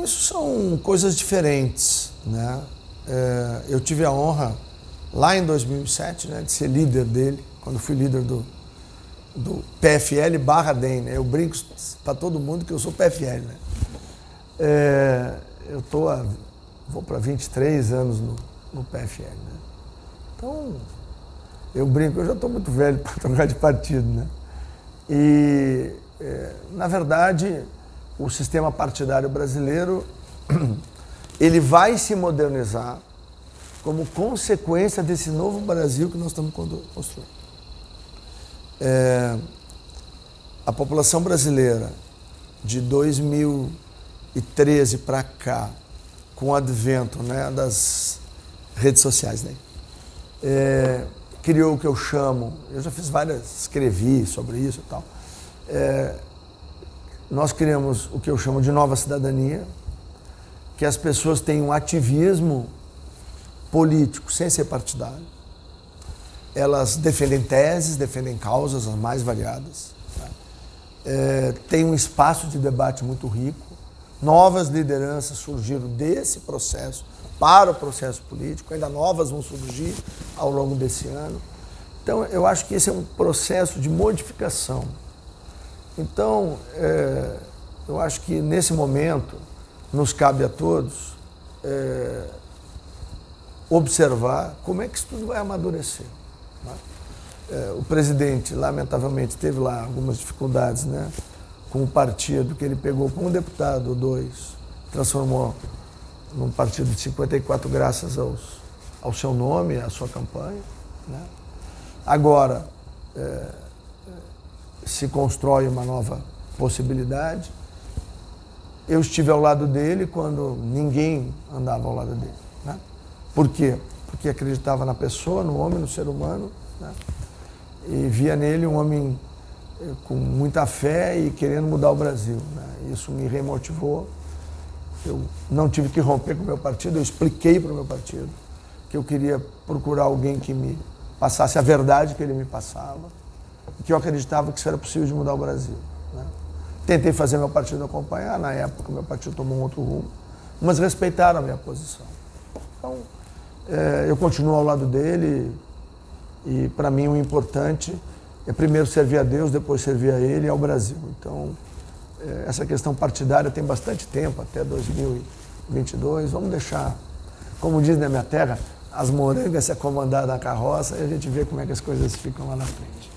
isso são coisas diferentes, né? Eu tive a honra, lá em 2007, né, de ser líder dele, quando fui líder do PFL/DEM, né? Eu brinco para todo mundo que eu sou PFL, né? Vou para 23 anos no PFL, né? Então, eu brinco, eu já estou muito velho para trocar de partido, né? E, na verdade, o sistema partidário brasileiro, ele vai se modernizar como consequência desse novo Brasil que nós estamos construindo. A população brasileira de 2013 para cá, com o advento, né, das redes sociais, né, criou o que eu chamo, eu já fiz escrevi sobre isso e tal, nós criamos o que eu chamo de nova cidadania, que as pessoas têm um ativismo político sem ser partidário. Elas defendem teses, defendem causas as mais variadas. Tem um espaço de debate muito rico. Novas lideranças surgiram desse processo para o processo político, ainda novas vão surgir ao longo desse ano. Então, eu acho que esse é um processo de modificação. Então, eu acho que nesse momento nos cabe a todos observar como é que isso tudo vai amadurecer. Né? O presidente, lamentavelmente, teve lá algumas dificuldades, né, com o partido que ele pegou com um deputado ou dois, transformou num partido de 54 graças ao seu nome, à sua campanha. Né? Agora, se constrói uma nova possibilidade. Eu estive ao lado dele quando ninguém andava ao lado dele. Né? Por quê? Porque acreditava na pessoa, no homem, no ser humano, né? E via nele um homem com muita fé e querendo mudar o Brasil. Né? Isso me remotivou. Eu não tive que romper com o meu partido, eu expliquei para o meu partido que eu queria procurar alguém que me passasse a verdade que ele me passava, e que eu acreditava que isso era possível de mudar o Brasil. Né? Tentei fazer meu partido acompanhar, na época meu partido tomou um outro rumo, mas respeitaram a minha posição. Então, eu continuo ao lado dele e, para mim, o importante é primeiro servir a Deus, depois servir a ele e ao Brasil. Então, essa questão partidária tem bastante tempo, até 2022. Vamos deixar, como diz na minha terra, as morangas se acomodar na carroça e a gente vê como é que as coisas ficam lá na frente.